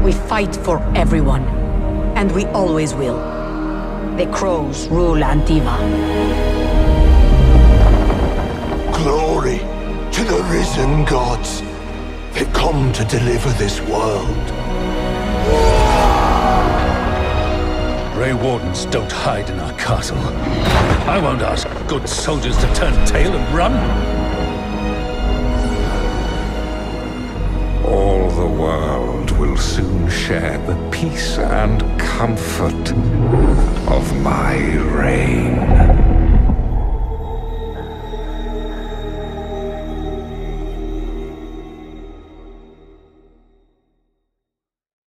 We fight for everyone. And we always will. The Crows rule Antiva. Glory to the risen gods. They come to deliver this world. Grey Wardens don't hide in our castle. I won't ask good soldiers to turn tail and run. All the world will soon share the peace and comfort of my reign.